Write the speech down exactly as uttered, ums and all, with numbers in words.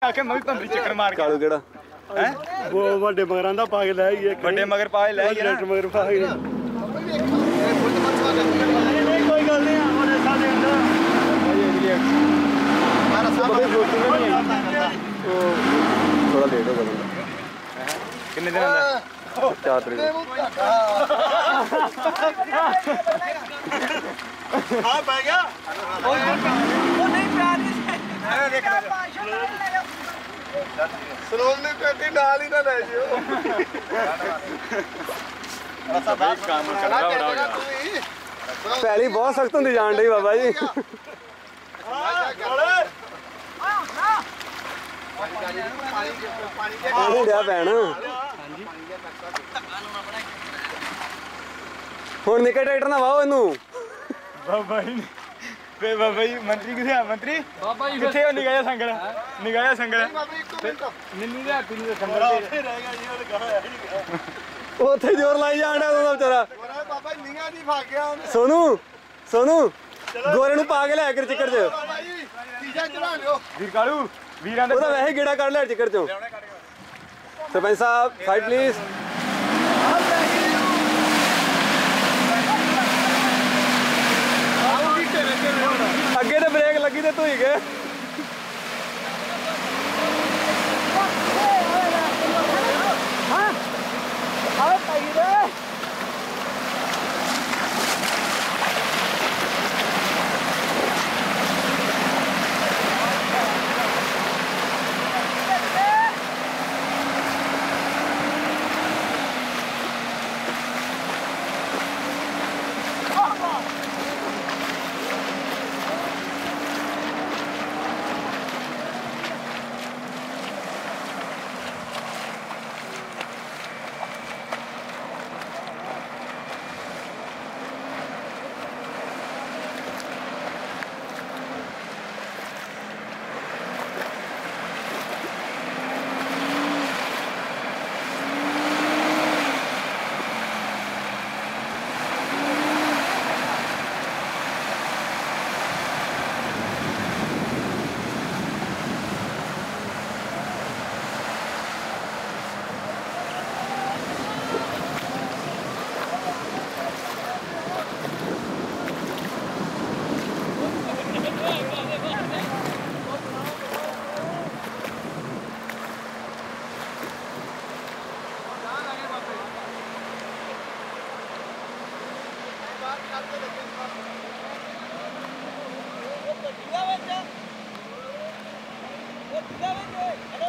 आके मैं भी पंद्री चक्कर मार के कालू केड़ा हैं वो बड़े मगरां दा पा के ले आई एक बड़े मगर पा ले आई ट्रैक्टर मगर पा के नहीं कोई गल नहीं हमारे साथ अंदर हमारा साहब थोड़ा लेट हो गया कितने दिन अंदर चार तरीक हां पै गया वो नहीं प्यार अरे देख सलोन ने पेटी डाल ही ना ले जियो ऐसा बात काम करना होगा पहली बहुत सख्त होंदी जान रही बाबा जी पानी दिया भैन हुण निक्का ट्रैक्टर ना वाओ इनू बाबा जी वे बाबा जी मंत्री किथे आ मंत्री बाबा जी किथे हो निगाया संगल निगाया संगल निन्नू दे हैप्पी नु संगल रह गया जी और कहा है ਉੱਥੇ ਜ਼ੋਰ ਲਾਈ ਜਾਂਦਾ ਉਹਦਾ ਵਿਚਾਰਾ ਬਾਬਾ ਨੀਆਂ ਦੀ ਫਾ ਗਿਆ ਉਹਨੇ ਸੋਨੂ ਸੋਨੂ ਗੋਰੇ ਨੂੰ ਪਾ ਕੇ ਲਿਆ ਕਰ ਚੱਕਰ 'ਚ ਬਾਬਾ ਜੀ ਚੀਜ਼ਾਂ ਚੜਾ ਲਿਓ ਵੀਰ ਕਾਲੂ ਵੀਰਾਂ ਦੇ ਉਹਦਾ ਵੈਸੇ ਗੇੜਾ ਕੱਢ ਲਿਆ ਚੱਕਰ 'ਚੋਂ ਸਰਪੰਚ ਸਾਹਿਬ ਸਾਈਡ ਪਲੀਜ਼ ਅੱਗੇ ਤੇ ਬ੍ਰੇਕ ਲੱਗੀ ਤੇ ਧੋਈ ਗਏ हाँ पाई रे वो